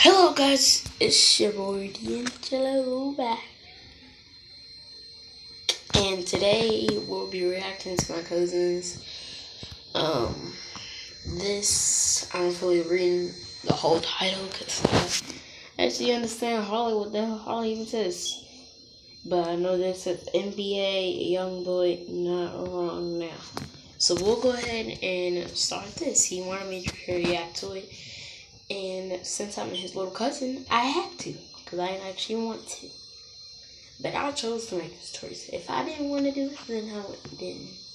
Hello guys, it's your boy D'Angelo back. And today we'll be reacting to my cousins. This, I'm fully reading the whole title because I actually understand what the hell Harley even says. But I know this says NBA Youngboy Not Wrong Now. So we'll go ahead and start this. He wanted me to react to it. And since I'm his little cousin, I had to, because I didn't actually want to. But I chose to make this choice. If I didn't want to do it, then I didn't.